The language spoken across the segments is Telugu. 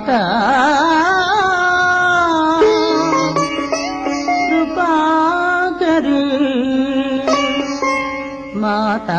माता कृपा करी माता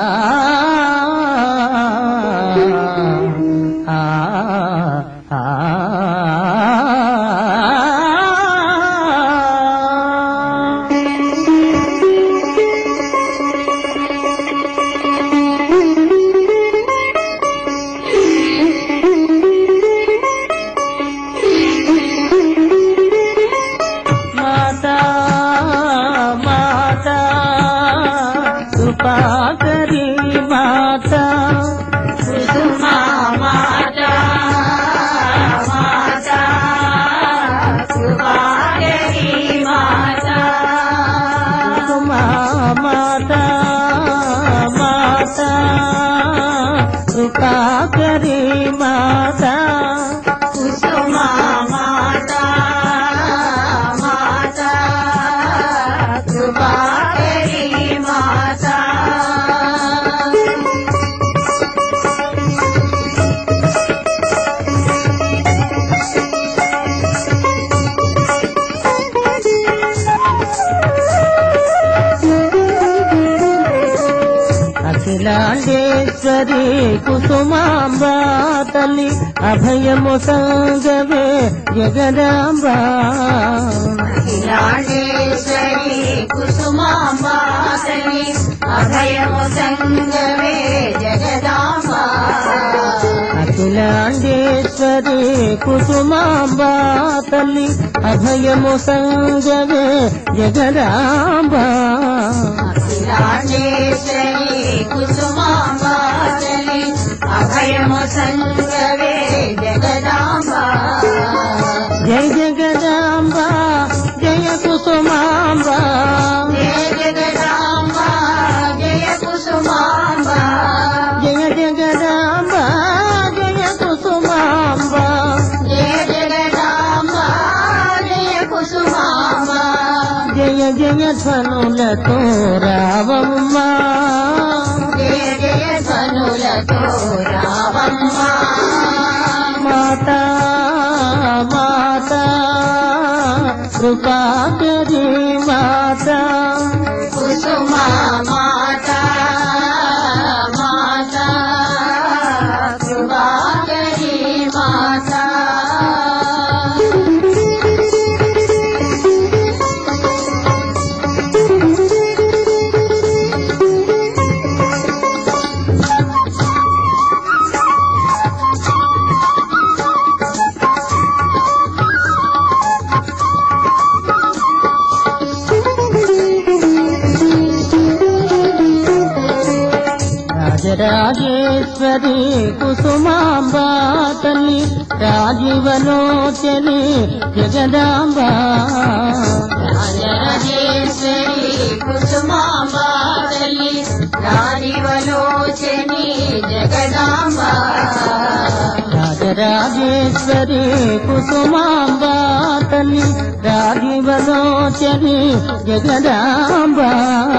అఖిలాండేశ్వరి కుసుమాంబా తల్లి అభయము సంగవే జగదాంబా అఖిలాండేశ్వరి కుసుమాంబా తల్లి అభయము సంగవే జగదాంబా అఖిలాండేశ్వరి కుసుమాంబా తల్లి అభయము సంగవే జగదాంబా అఖిలాండేశ్వరి కుసుమాంబా తల్లి అభయము సంగవే జగదాంబా జయ జగదాంబా జయ కుసుమాంబా జయ జగదాంబా జయ కుసుమాంబా జయ జగదాంబా జయ కుసుమాంబా జయ జగదాంబా జయ కుసుమాంబా జయ జయ ధ్వనులతో రావమ్మా జయ జయ ధ్వనులతో రావమ్మా మాతా మాతా కృపాకరి మాతా కుసుమా మాతా మాతా కృపాకరి మాతా రాజరాజేశ్వరి కుసుమాంబా తల్లి రాజీవలోచని జగదాంబా రాజరాజేశ్వరి కుసుమాంబా తల్లి రాజీవలోచని జగదాంబా రాజరాజేశ్వరి కుసుమాంబా తల్లి రాజీవలోచని జగదాంబా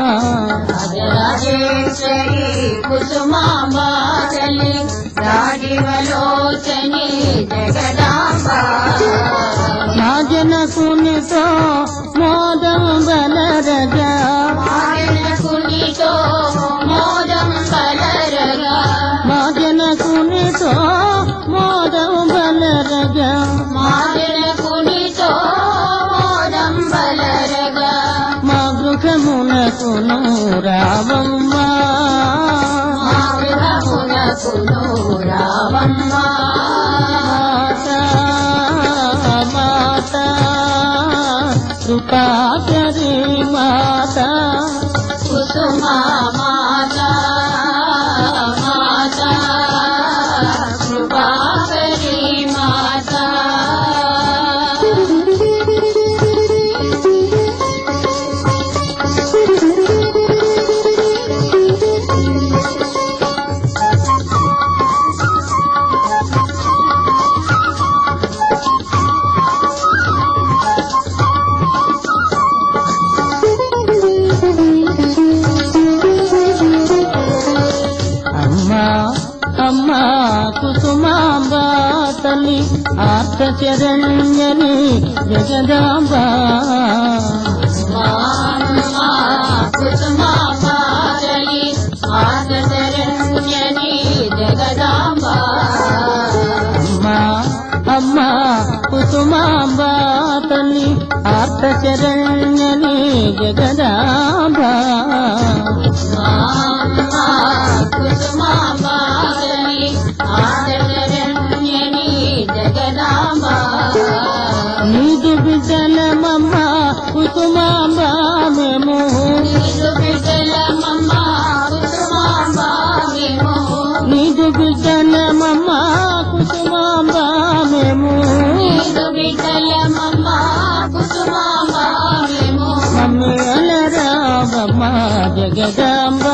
రాజరాజేశ్వరి కుసుమాంబా తల్లి రాజీవలోచని జగదాంబా మా జనకునితో మోదం బలరగా మాయనకునితో మోదం బలరగా మా జనకునితో మోదం బలరగా మాయనకునితో మోదం బలరగా మా గృహమునకును రావమ్మా మా గృహమునకును రావమ్మా మాతా మాతా కృపాకరి మాతా కుసుమా మాతా మాతా కృపాకరి మాతా ఆర్తశరణ్యని జగదాంబ కుసుమాంబారలి ఆదశరణ్యని జగదాంబ అమ్మా కుసుమాంబ తల్లి ఆర్తశరణ్యని జగదాంబ కుసుమాంబారలి ఆదశరణ్యని జగదాంబ నీదు బిడ్డలమమ్మ కుసుమాంబ మేము నీదు బిడ్డలమమ్మ కుసుమాంబ మేము నీదు బిడ్డలమమ్మ కుసుమాంబ మేము నీదు బిడ్డలమమ్మ కుసుమాంబ మేము మమ్మీ అలరావమ్మ జగదాంబ